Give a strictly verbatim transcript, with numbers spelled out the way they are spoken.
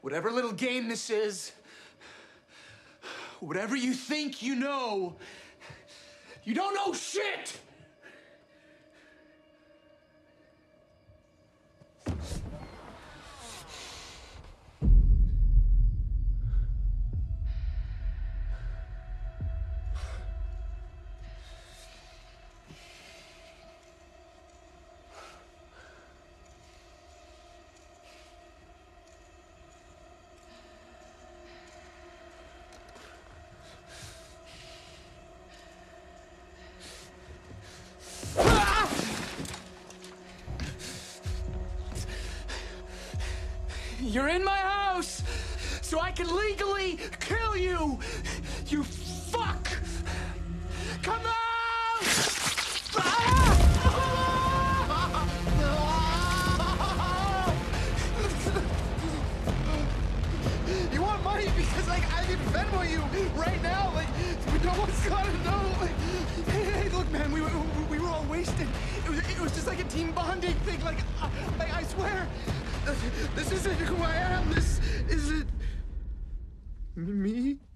Whatever little game this is, whatever you think you know, you don't know shit! You're in my house, so I can legally kill you! You fuck! Come out! You want money because, like, I can Venmo you right now, like, no one's gotta know. Like, hey, hey, look, man, we, we, we were all wasted. It was, it was just like a team bonding thing, like, I, I, I swear. This isn't who I am. This isn't me.